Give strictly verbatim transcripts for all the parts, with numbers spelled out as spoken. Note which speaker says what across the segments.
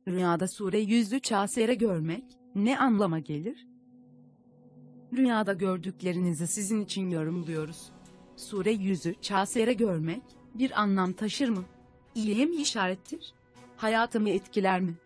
Speaker 1: Rüyada sure yüzlü Çasere görmek ne anlama gelir? Rüyada gördüklerinizi sizin için yorumluyoruz. Sure yüzü Çasere görmek bir anlam taşır mı? İyiye mi işarettir? Hayatımı etkiler mi?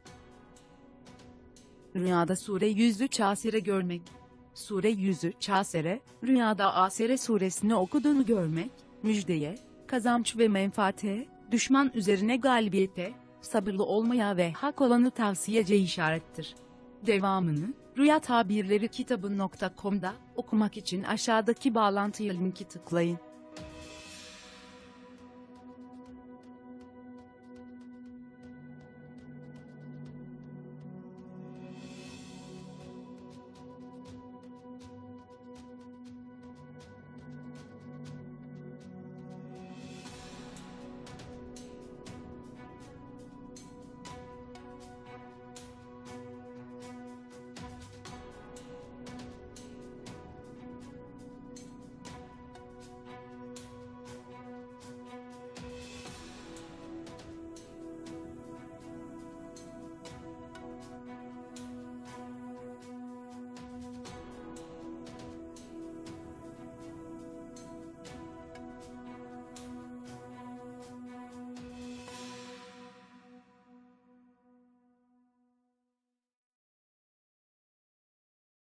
Speaker 1: Rüyada sure yüzlü Çasere görmek. Sure yüzü Çasere, rüyada Asere suresini okuduğunu görmek, müjdeye, kazanç ve menfaate, düşman üzerine galibiyete, sabırlı olmaya ve hak olanı tavsiyece işarettir. Devamını, rüya tabirleri kitabı nokta com'da okumak için aşağıdaki bağlantıya linki tıklayın.